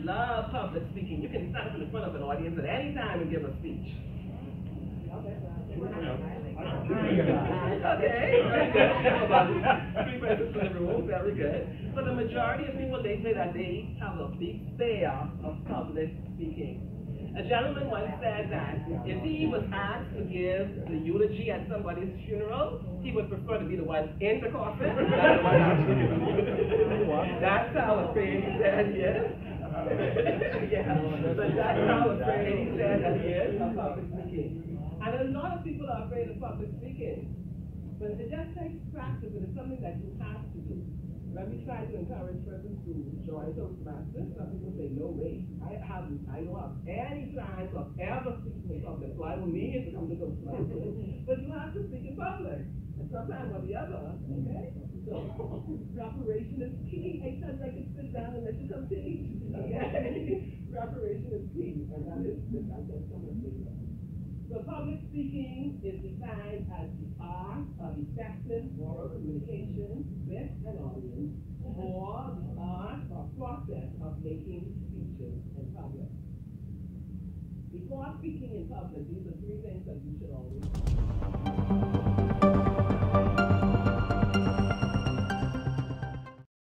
love public speaking. You can stand up in front of an audience at any time and give a speech. Okay, very good. About 3 persons in the room, very good. But the majority of people, they say that they have a big fear of public speaking. A gentleman once said that if he was asked to give the eulogy at somebody's funeral, he would prefer to be the one in the coffin than the one actually giving the eulogy. That's how afraid he said he is. Yeah, but that's how afraid he said that he is of public speaking. And a lot of people are afraid of public speaking. But it just takes practice, and it's something that you have to do. When we try to encourage persons to join Toastmasters, some people say, no way. I don't have any plans of ever speaking in public, so I don't need to come to Toastmasters. But you have to speak in public, at some time or the other, okay? So, preparation is key. Anytime I can sit down and let you come teach, okay? Preparation is key, and that is so much bigger. So public speaking is defined as the art of effective oral communication with an audience, or the art or process of making speeches in public. Before speaking in public, these are 3 things that you should always do.